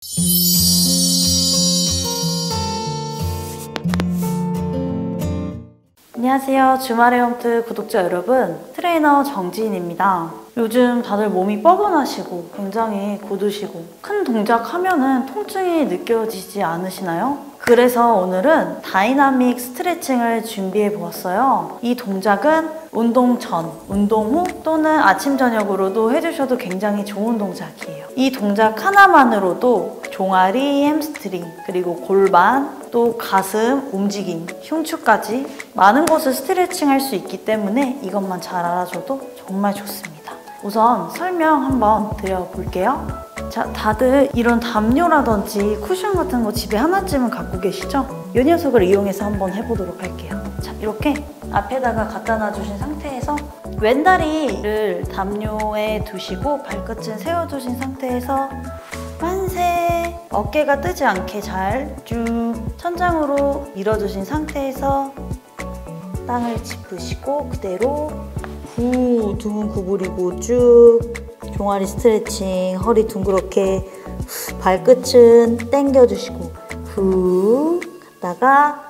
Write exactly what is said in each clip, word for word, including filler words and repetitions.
안녕하세요. 주말의 홈트 구독자 여러분, 트레이너 정지인입니다. 요즘 다들 몸이 뻐근하시고 굉장히 고드시고 큰 동작 하면은 통증이 느껴지지 않으시나요? 그래서 오늘은 다이나믹 스트레칭을 준비해 보았어요. 이 동작은 운동 전, 운동 후 또는 아침 저녁으로도 해주셔도 굉장히 좋은 동작이에요. 이 동작 하나만으로도 종아리, 햄스트링, 그리고 골반, 또 가슴, 움직임, 흉추까지 많은 곳을 스트레칭할 수 있기 때문에 이것만 잘 알아줘도 정말 좋습니다. 우선 설명 한번 드려볼게요. 자, 다들 이런 담요라든지 쿠션 같은 거 집에 하나쯤은 갖고 계시죠? 이 녀석을 이용해서 한번 해보도록 할게요. 자, 이렇게 앞에다가 갖다 놔주신 상태에서 왼다리를 담요에 두시고 발끝은 세워두신 상태에서 만세! 어깨가 뜨지 않게 잘 쭉 천장으로 밀어주신 상태에서 땅을 짚으시고 그대로 후 등 구부리고 쭉 종아리 스트레칭, 허리 둥그렇게 발끝은 당겨주시고 후 갔다가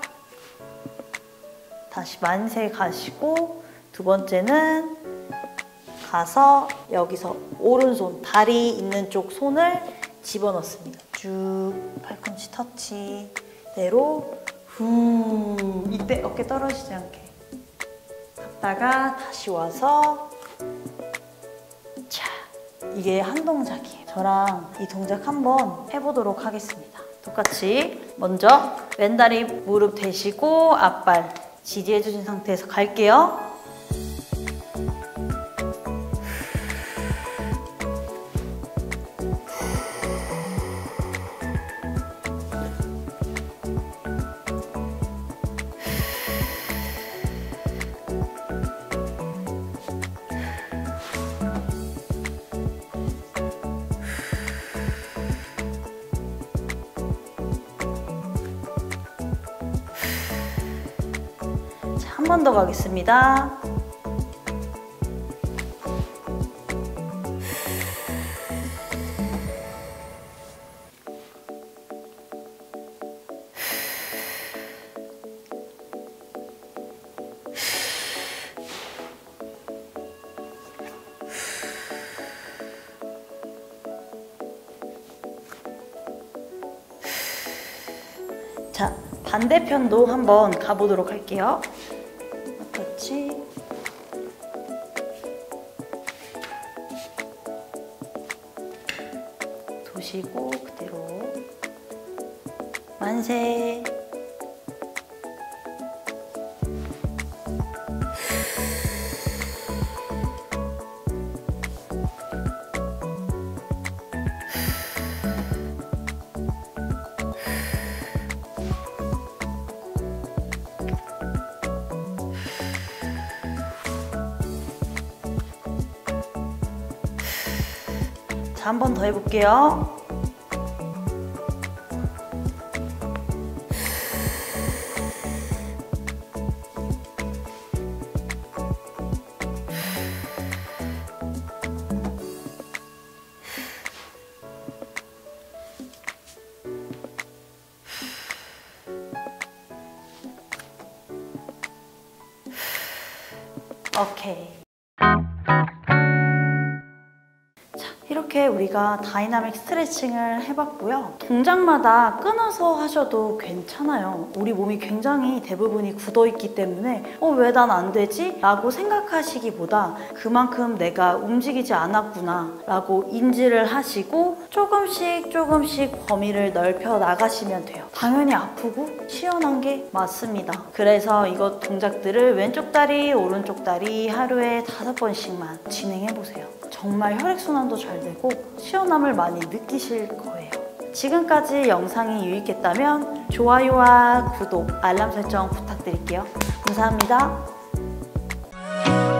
다시 만세 가시고 두 번째는 가서 여기서 오른손, 다리 있는 쪽 손을 집어넣습니다. 쭉 팔꿈치 터치 그대로 후 이때 어깨 떨어지지 않게 갔다가 다시 와서 자, 이게 한 동작이에요. 저랑 이 동작 한번 해보도록 하겠습니다. 똑같이 먼저 왼다리 무릎 대시고 앞발 지지해주신 상태에서 갈게요. 한 번 더 가겠습니다. 자, 반대편도 한번 가보도록 할게요. 그렇지. 도시고 그대로 만세. 한 번 더 해볼게요. 오케이. 이렇게 우리가 다이나믹 스트레칭을 해봤고요. 동작마다 끊어서 하셔도 괜찮아요. 우리 몸이 굉장히 대부분이 굳어있기 때문에 어, 왜 난 안 되지? 라고 생각하시기보다 그만큼 내가 움직이지 않았구나 라고 인지를 하시고 조금씩 조금씩 범위를 넓혀 나가시면 돼요. 당연히 아프고 시원한 게 맞습니다. 그래서 이것 동작들을 왼쪽 다리, 오른쪽 다리 하루에 다섯 번씩만 진행해보세요. 정말 혈액순환도 잘 되고 시원함을 많이 느끼실 거예요. 지금까지 영상이 유익했다면 좋아요와 구독, 알람 설정 부탁드릴게요. 감사합니다.